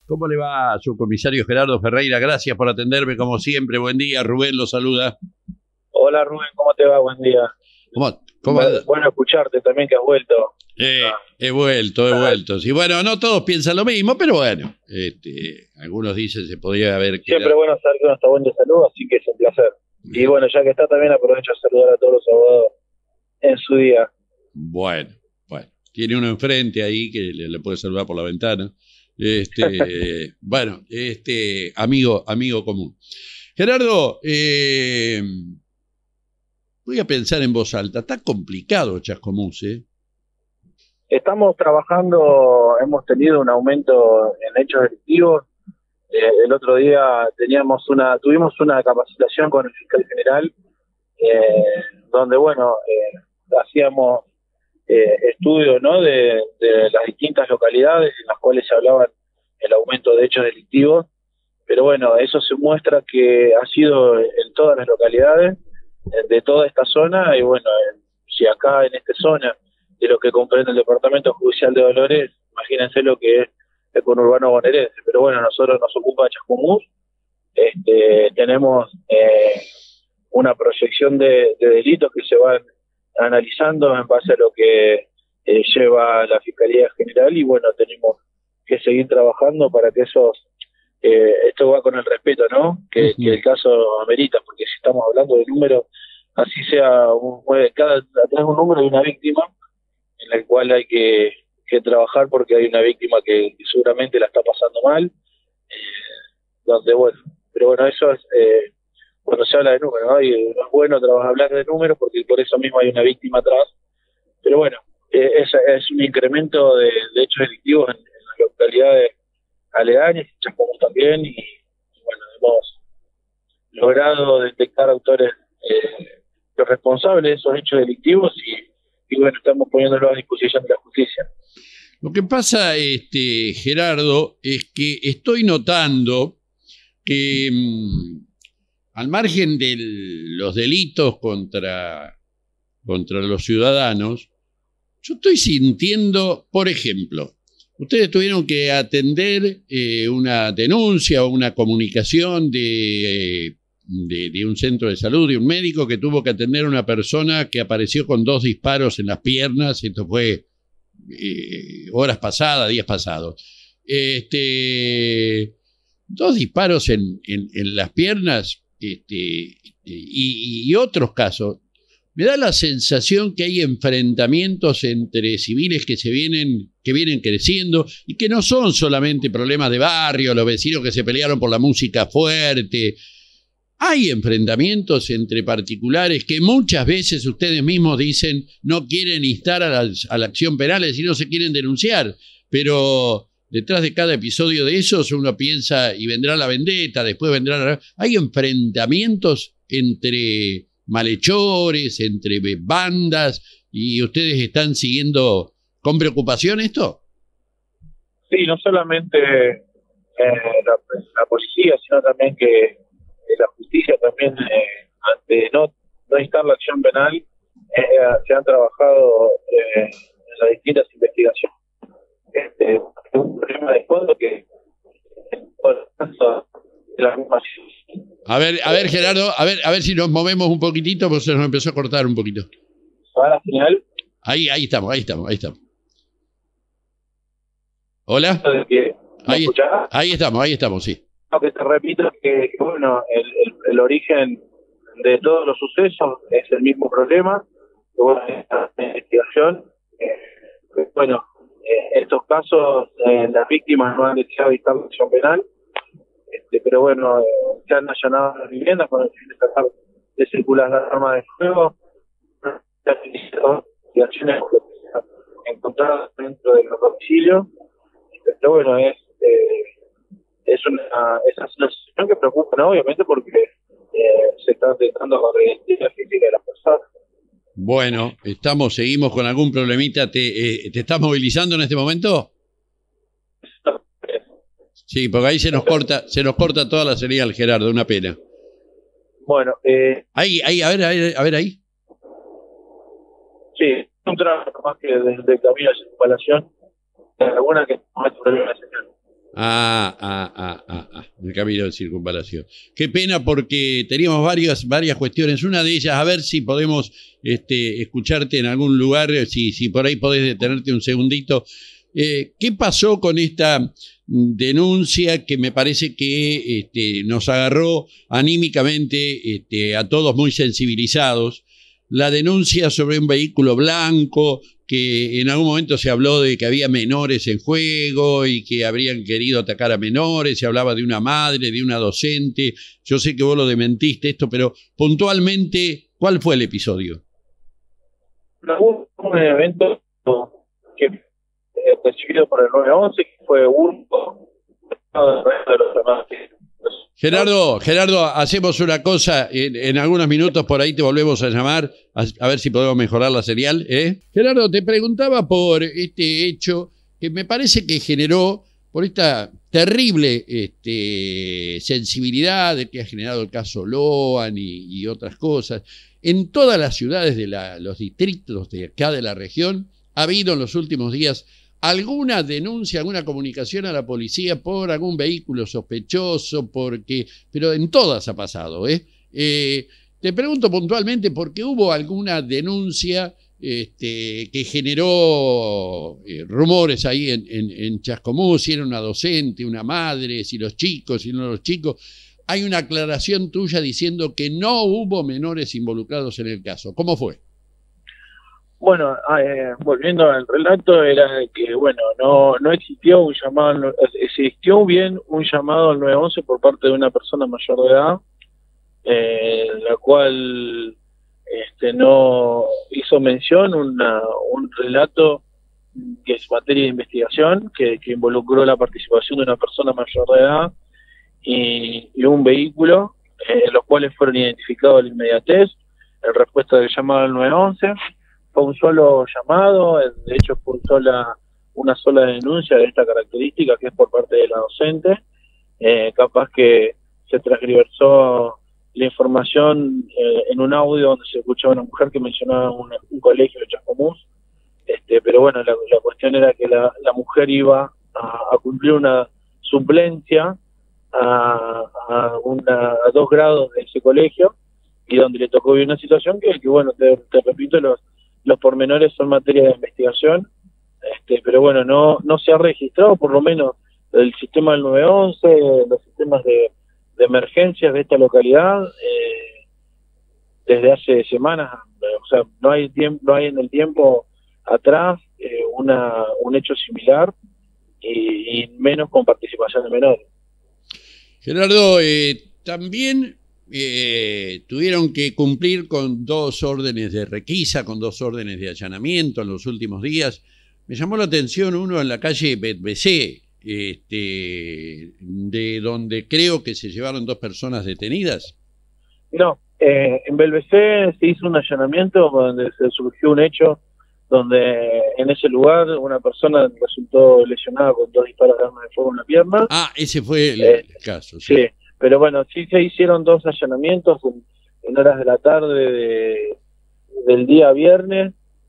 ¿Cómo le va a su comisario Gerardo Ferreira? Gracias por atenderme como siempre. Buen día, Rubén lo saluda. Hola Rubén, ¿cómo te va? Buen día. ¿Cómo anda? Bueno escucharte también que has vuelto. He vuelto. Sí, bueno, no todos piensan lo mismo, pero bueno, algunos dicen se podría haber quedado. Siempre bueno saber que uno está buen de salud, así que es un placer. Y bueno, ya que está también aprovecho a saludar a todos los abogados en su día. Bueno. Tiene uno enfrente ahí que le puede saludar por la ventana. Bueno, amigo común. Gerardo, voy a pensar en voz alta. Está complicado Chascomús, ¿eh? Estamos trabajando, hemos tenido un aumento en hechos delictivos. El otro día tuvimos una capacitación con el fiscal general, donde hacíamos estudios, ¿no?, de las distintas localidades en las cuales se hablaba el aumento de hechos delictivos, pero bueno, eso se muestra que ha sido en todas las localidades de toda esta zona. Y bueno, si acá en esta zona de lo que comprende el Departamento Judicial de Dolores, imagínense lo que es el conurbano bonaerense. Pero bueno, nosotros nos ocupa Chascomús. Tenemos una proyección de delitos que se van analizando en base a lo que lleva la Fiscalía General, y bueno, tenemos que seguir trabajando para que esto va con el respeto, ¿no?, que el caso amerita, porque si estamos hablando de números, así sea, atrás de un número hay una víctima en el cual hay que trabajar, porque hay una víctima que seguramente la está pasando mal, pero bueno, eso es cuando se habla de números, ¿no? Y no es bueno hablar de números porque por eso mismo hay una víctima atrás. Pero bueno, es un incremento de hechos delictivos en las localidades aledañas, y Chascomús también, y bueno, hemos logrado detectar autores, los responsables de esos hechos delictivos, y bueno, estamos poniéndolo a disposición de la justicia. Lo que pasa, Gerardo, es que estoy notando que al margen de los delitos contra los ciudadanos, yo estoy sintiendo, por ejemplo, ustedes tuvieron que atender una denuncia o una comunicación de un centro de salud, de un médico que tuvo que atender a una persona que apareció con 2 disparos en las piernas. Esto fue horas pasadas, días pasados. 2 disparos en las piernas, y otros casos. Me da la sensación que hay enfrentamientos entre civiles que vienen creciendo, y que no son solamente problemas de barrio, los vecinos que se pelearon por la música fuerte. Hay enfrentamientos entre particulares que muchas veces ustedes mismos dicen no quieren instar a la acción penal, es decir, no se quieren denunciar, pero detrás de cada episodio de esos uno piensa y vendrá la vendetta, después vendrá Hay enfrentamientos entre malhechores, entre bandas, y ustedes están siguiendo con preocupación esto. Sí, no solamente la policía, sino también que la justicia también, ante no instar la acción penal, se han trabajado en las distintas investigaciones. Un problema de fondo que la misma. A ver, Gerardo, a ver si nos movemos un poquitito, porque se nos empezó a cortar un poquito. ¿Va la señal? Ahí estamos. ¿Hola? Ahí estamos, sí. Lo que te repito es que bueno, el origen de todos los sucesos es el mismo problema. Que bueno, esta investigación, estos casos, las víctimas no han deseado dictar la acción penal, pero bueno, se han allanado las viviendas con el fin de tratar de circular las armas de fuego, y acciones encontradas dentro de los domicilios. Pero bueno, es una situación que preocupa, ¿no?, obviamente, porque se está intentando corregir la física de las personas. Bueno, seguimos con algún problemita. ¿Te estás movilizando en este momento? Sí, porque ahí se nos corta toda la señal, Gerardo, una pena. Bueno, ahí, a ver ahí. Sí, un trabajo más que de camino de circunvalación, alguna que no hay problema de señal. El camino de circunvalación. Qué pena porque teníamos varias cuestiones. Una de ellas, a ver si podemos escucharte en algún lugar, si por ahí podés detenerte un segundito. ¿Qué pasó con esta denuncia que me parece que nos agarró anímicamente a todos muy sensibilizados? La denuncia sobre un vehículo blanco, que en algún momento se habló de que había menores en juego y que habrían querido atacar a menores, se hablaba de una madre, de una docente. Yo sé que vos lo desmentiste esto, pero puntualmente, ¿cuál fue el episodio? Hubo un evento que recibido por el 911, que fue único de los demás. Gerardo, hacemos una cosa, en algunos minutos por ahí te volvemos a llamar, a ver si podemos mejorar la señal. Gerardo, te preguntaba por este hecho que me parece que generó, por esta terrible sensibilidad de que ha generado el caso Loan y otras cosas, en todas las ciudades de los distritos de acá de la región, ha habido en los últimos días alguna denuncia, alguna comunicación a la policía por algún vehículo sospechoso, pero en todas ha pasado. Te pregunto puntualmente porque hubo alguna denuncia que generó rumores ahí en Chascomús, si era una docente, una madre, si los chicos, si no los chicos. Hay una aclaración tuya diciendo que no hubo menores involucrados en el caso. ¿Cómo fue? Bueno, volviendo al relato, era que, bueno, no existió un llamado, existió bien un llamado al 911 por parte de una persona mayor de edad, la cual no hizo mención un relato que es materia de investigación, que involucró la participación de una persona mayor de edad y un vehículo, los cuales fueron identificados a la inmediatez en respuesta del llamado al 911. Fue un solo llamado, de hecho fue una sola denuncia de esta característica, que es por parte de la docente. Capaz que se transversó la información en un audio donde se escuchaba una mujer que mencionaba un colegio de Chascomús, pero bueno, la cuestión era que la mujer iba a cumplir una suplencia a 2 grados de ese colegio, y donde le tocó vivir una situación que bueno, te repito, los pormenores son materia de investigación, pero bueno, no se ha registrado, por lo menos el sistema del 911, los sistemas de emergencias de esta localidad, desde hace semanas. O sea, no hay en el tiempo atrás un hecho similar, y menos con participación de menores. Gerardo, también tuvieron que cumplir con 2 órdenes de requisa, con 2 órdenes de allanamiento en los últimos días. Me llamó la atención uno en la calle Betbesé, de donde creo que se llevaron 2 personas detenidas. No, en Belvecé se hizo un allanamiento donde se surgió un hecho donde en ese lugar una persona resultó lesionada con 2 disparos de arma de fuego en la pierna. Ese fue el caso. Sí, pero bueno, sí se hicieron 2 allanamientos en horas de la tarde del día viernes.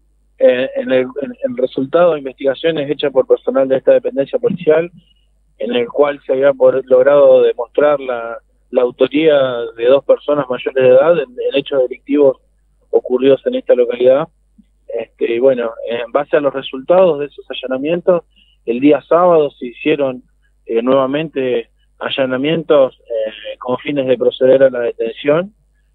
En resultado de investigaciones hechas por personal de esta dependencia policial, en el cual se había logrado demostrar la autoría de 2 personas mayores de edad en hechos delictivos ocurridos en esta localidad. Y bueno, en base a los resultados de esos allanamientos, el día sábado se hicieron nuevamente allanamientos con fines de proceder a la detención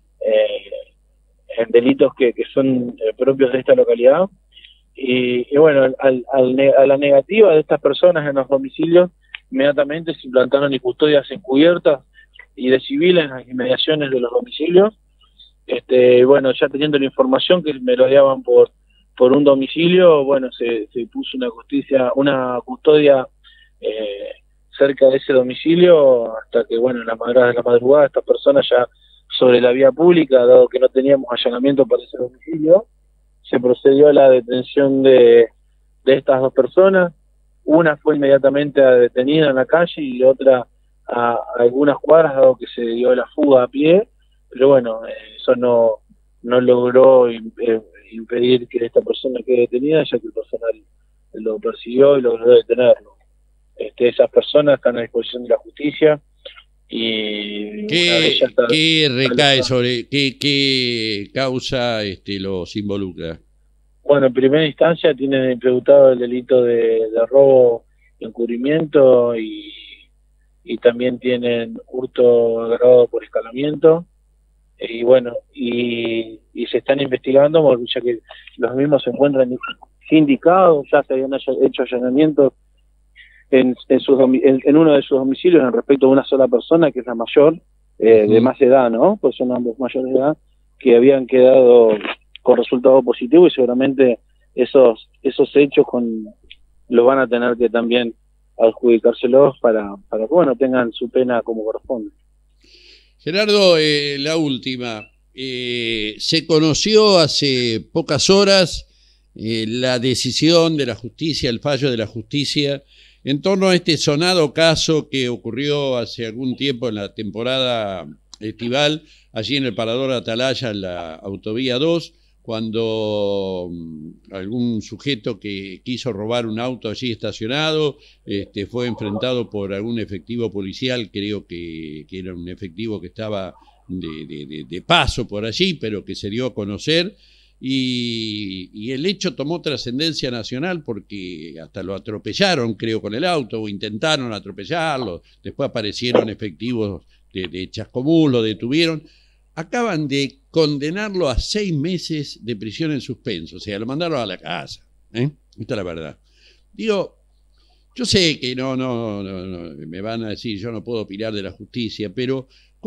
en delitos que son propios de esta localidad. Y bueno, a la negativa de estas personas en los domicilios, inmediatamente se implantaron custodias encubiertas y de civiles en las inmediaciones de los domicilios. Bueno, ya teniendo la información que merodeaban por un domicilio, bueno, se puso una custodia cerca de ese domicilio, hasta que, bueno, en las horas de la madrugada estas personas ya sobre la vía pública, dado que no teníamos allanamiento para ese domicilio, se procedió a la detención de estas 2 personas. Una fue inmediatamente detenida en la calle y otra a algunas cuadras, dado que se dio la fuga a pie, pero bueno, eso no logró impedir que esta persona quede detenida, ya que el personal lo persiguió y logró detenerlo. Esas personas están a disposición de la justicia y una de ellas está ¿Qué recae alojada. sobre qué causa los involucra? Bueno, en primera instancia tienen imputado el delito de robo, encubrimiento y también tienen hurto agravado por escalamiento. Y bueno, y se están investigando, porque ya que los mismos se encuentran sindicados, ya se habían hecho allanamientos en uno de sus domicilios en respecto a una sola persona, que es la mayor, de más edad, ¿no? Pues son ambos mayores de edad, que habían quedado con resultado positivo y seguramente esos hechos los van a tener que también adjudicárselos para que, bueno, tengan su pena como corresponde. Gerardo, la última. Se conoció hace pocas horas la decisión de la justicia, el fallo de la justicia, en torno a este sonado caso que ocurrió hace algún tiempo en la temporada estival, allí en el Parador Atalaya, en la Autovía 2, cuando algún sujeto que quiso robar un auto allí estacionado fue enfrentado por algún efectivo policial, creo que era un efectivo que estaba de paso por allí, pero que se dio a conocer, y el hecho tomó trascendencia nacional porque hasta lo atropellaron, creo, con el auto, o intentaron atropellarlo, después aparecieron efectivos de Chascomús, lo detuvieron. Acaban de condenarlo a 6 meses de prisión en suspenso, o sea, lo mandaron a la casa. Esta es la verdad. Digo, yo sé que no, me van a decir, yo no puedo opinar de la justicia, pero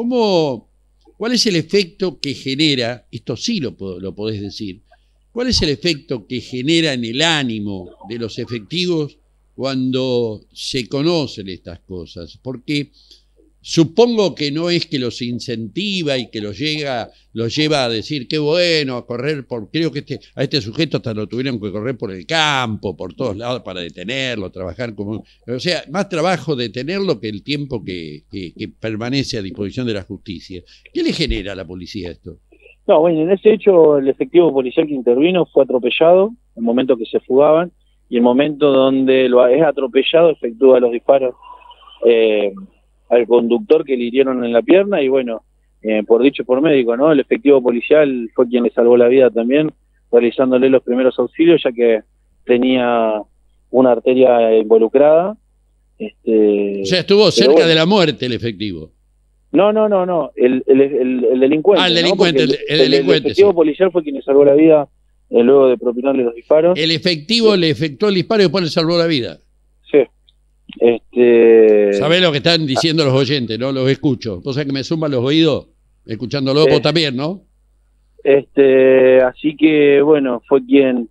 ¿cuál es el efecto que genera, esto sí lo podés decir, cuál es el efecto que genera en el ánimo de los efectivos cuando se conocen estas cosas? Porque supongo que no es que los incentiva y que los lleva a decir qué bueno, a correr creo que a este sujeto hasta lo tuvieron que correr por el campo, por todos lados para detenerlo, trabajar como, o sea, más trabajo detenerlo que el tiempo que permanece a disposición de la justicia. ¿Qué le genera a la policía esto? No, bueno, en ese hecho el efectivo policial que intervino fue atropellado en el momento que se fugaban, y el momento donde lo es atropellado efectúa los disparos al conductor que le hirieron en la pierna, y bueno, por dicho por médico, ¿no? El efectivo policial fue quien le salvó la vida también, realizándole los primeros auxilios, ya que tenía una arteria involucrada. O sea, estuvo cerca de la muerte el efectivo. No, el delincuente. El delincuente, ¿no? el delincuente, el efectivo sí. policial fue quien le salvó la vida luego de propinarle los disparos. El efectivo le efectuó el disparo y después le salvó la vida. Sí. ¿Sabés lo que están diciendo los oyentes? No los escucho. ¿Vos sabés que me suman los oídos? Escuchándolo vos también, ¿no? Así que, bueno, fue quien...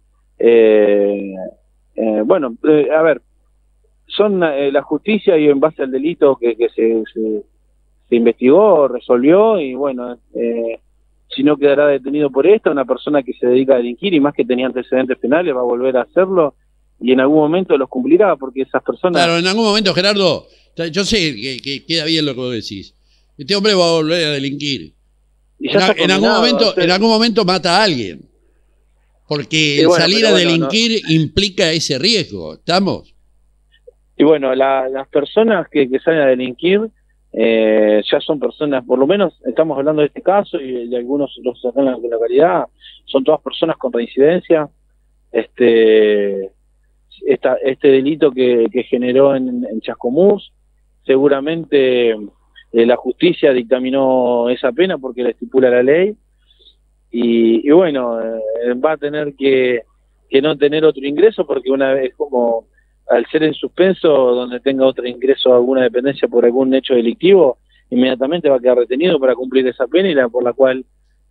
a ver, son la justicia, y en base al delito que se investigó, resolvió, y bueno, si no quedará detenido por esto, una persona que se dedica a delinquir y más que tenía antecedentes penales va a volver a hacerlo, y en algún momento los cumplirá, porque esas personas... Claro, en algún momento, Gerardo, yo sé que queda bien lo que vos decís. Este hombre va a volver a delinquir. En algún momento mata a alguien. Porque el salir a delinquir implica ese riesgo. ¿Estamos? Y bueno, las personas que salen a delinquir ya son personas, por lo menos estamos hablando de este caso y de algunos otros acá en la localidad, son todas personas con reincidencia. Este delito que generó en Chascomús, seguramente la justicia dictaminó esa pena porque la estipula la ley, y bueno, va a tener que no tener otro ingreso, porque una vez, como al ser en suspenso, donde tenga otro ingreso, alguna dependencia por algún hecho delictivo, inmediatamente va a quedar retenido para cumplir esa pena, y por la cual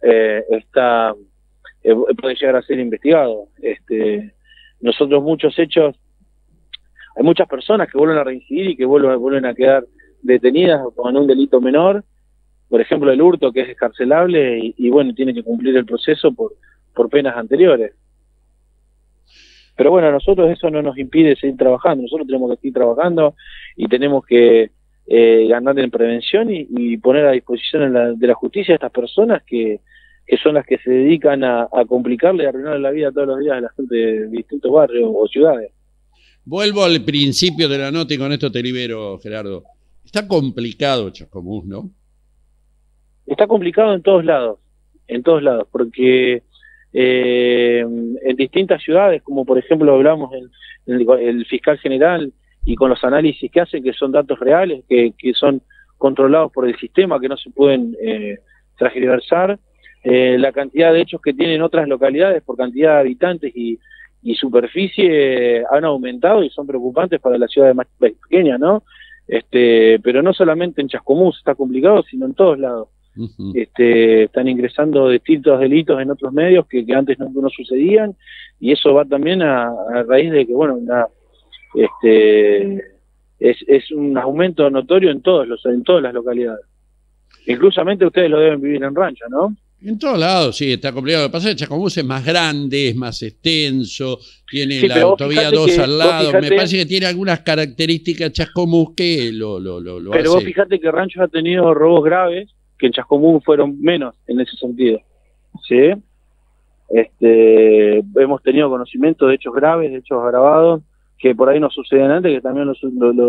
puede llegar a ser investigado. Nosotros muchos hechos, hay muchas personas que vuelven a reincidir y que vuelven a quedar detenidas con un delito menor, por ejemplo el hurto, que es excarcelable, y bueno, tiene que cumplir el proceso por penas anteriores. Pero bueno, a nosotros eso no nos impide seguir trabajando, nosotros tenemos que seguir trabajando y tenemos que ganar en prevención y poner a disposición de la justicia a estas personas que son las que se dedican a complicarle y arruinarle la vida todos los días a la gente de distintos barrios o ciudades. Vuelvo al principio de la nota y con esto te libero, Gerardo. Está complicado Chascomús, ¿no? Está complicado en todos lados, porque en distintas ciudades, como por ejemplo hablamos el fiscal general y con los análisis que hacen, que son datos reales, que son controlados por el sistema, que no se pueden transgiversar, la cantidad de hechos que tienen otras localidades por cantidad de habitantes y superficie han aumentado y son preocupantes para las ciudades más pequeñas, ¿no? Pero no solamente en Chascomús está complicado, sino en todos lados. Uh-huh. Están ingresando distintos delitos en otros medios que antes no sucedían, y eso va también a raíz de que, bueno, es un aumento notorio en todas las localidades. Inclusamente ustedes lo deben vivir en Rancho, ¿no? En todos lados, sí, está complicado. Lo que pasa es que Chascomús es más grande, es más extenso, tiene Sí, la pero autovía 2 al lado. fíjate, me parece que tiene algunas características Chascomús que lo pero hace. vos fíjate que Rancho ha tenido robos graves, que en Chascomús fueron menos en ese sentido. ¿Sí? Hemos tenido conocimiento de hechos graves, de hechos agravados, que por ahí no sucedían antes, que también los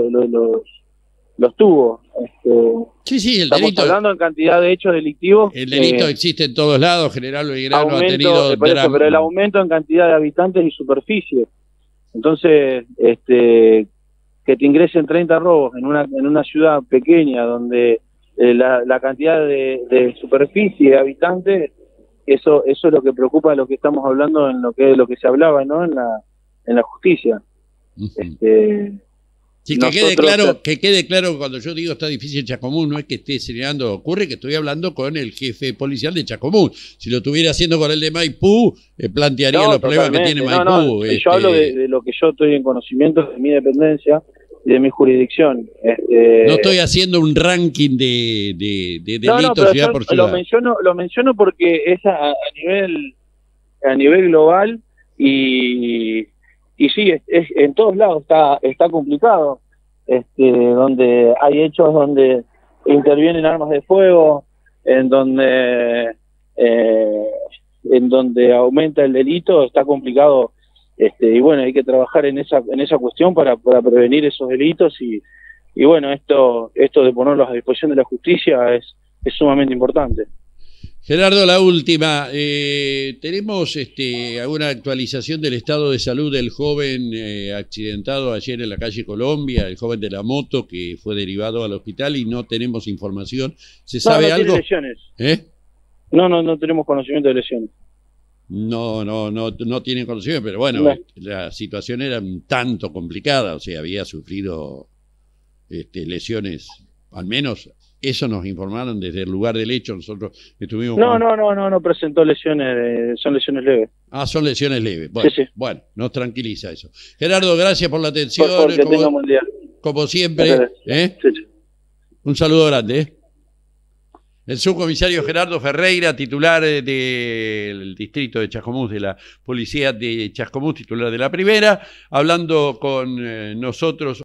tuvo. Sí, el Estamos delito. hablando en cantidad de hechos delictivos. El delito existe en todos lados, General Belgrano ha tenido pero el aumento en cantidad de habitantes y superficie. Entonces, que te ingresen 30 robos en una ciudad pequeña donde la cantidad de superficie de habitantes, eso es lo que preocupa de lo que estamos hablando, en lo que se hablaba, ¿no? En la justicia. Uh-huh. Sí, que quede claro cuando yo digo está difícil Chascomús, no es que esté señalando, ocurre que estoy hablando con el jefe policial de Chascomús. Si lo estuviera haciendo con el de Maipú, plantearía los problemas que tiene Maipú. Yo hablo de lo que yo estoy en conocimiento de mi dependencia y de mi jurisdicción. No estoy haciendo un ranking de delitos ciudad por ciudad. Lo menciono porque es a nivel global y sí, en todos lados está complicado, donde hay hechos donde intervienen armas de fuego, en donde aumenta el delito, está complicado, y bueno, hay que trabajar en esa cuestión para prevenir esos delitos y bueno, esto de ponerlos a disposición de la justicia es sumamente importante. Gerardo, la última. ¿Tenemos alguna actualización del estado de salud del joven accidentado ayer en la calle Colombia, el joven de la moto que fue derivado al hospital y no tenemos información? ¿Se sabe algo? No tiene lesiones. No tenemos conocimiento de lesiones. No tienen conocimiento, pero bueno, la situación era un tanto complicada, o sea, había sufrido lesiones, al menos. Eso nos informaron desde el lugar del hecho. Nosotros estuvimos. No presentó lesiones, son lesiones leves. Ah, son lesiones leves. Bueno, sí. Bueno, nos tranquiliza eso. Gerardo, gracias por la atención. Por favor, que tenga un buen día. Como siempre. Sí. Un saludo grande. El subcomisario Gerardo Ferreira, titular del distrito de Chascomús, de la policía de Chascomús, titular de la primera, hablando con nosotros.